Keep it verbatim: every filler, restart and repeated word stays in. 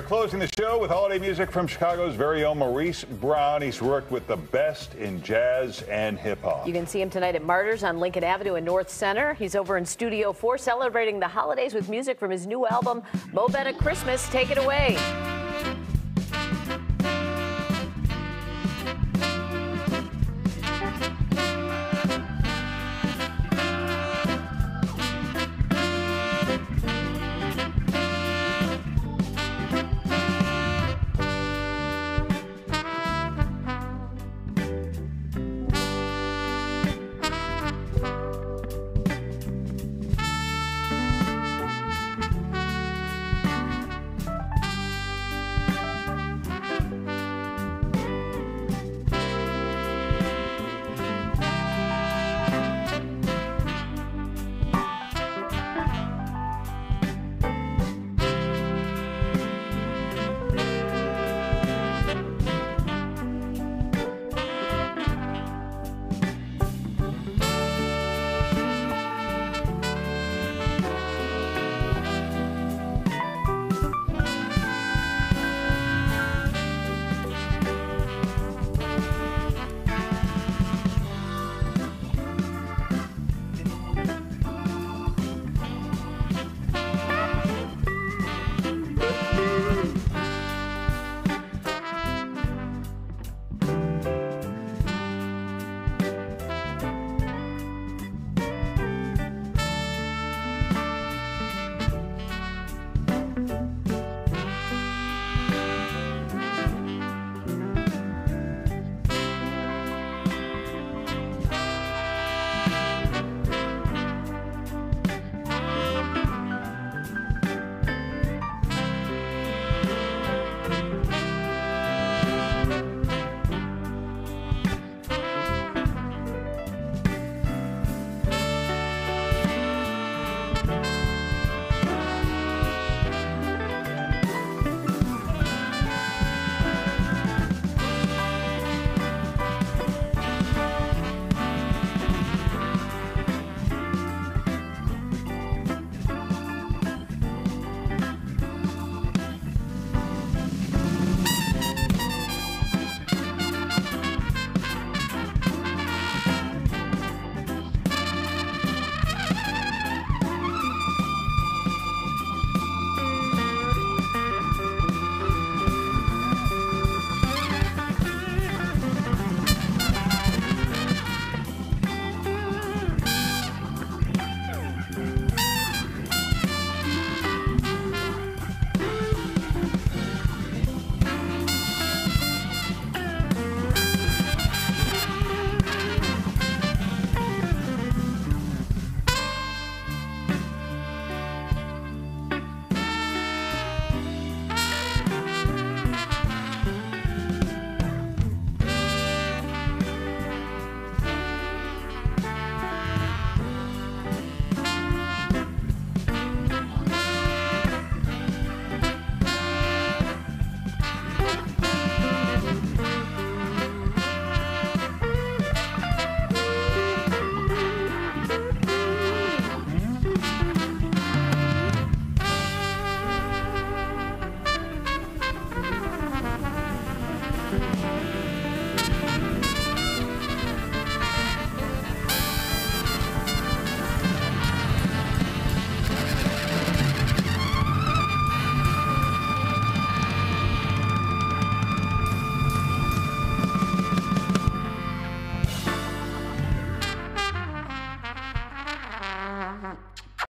Closing the show with holiday music from Chicago's very own Maurice Brown. He's worked with the best in jazz and hip-hop. You can see him tonight at Martyrs on Lincoln Avenue in North Center. He's over in Studio four celebrating the holidays with music from his new album, Mo Bennett Christmas. Take it away.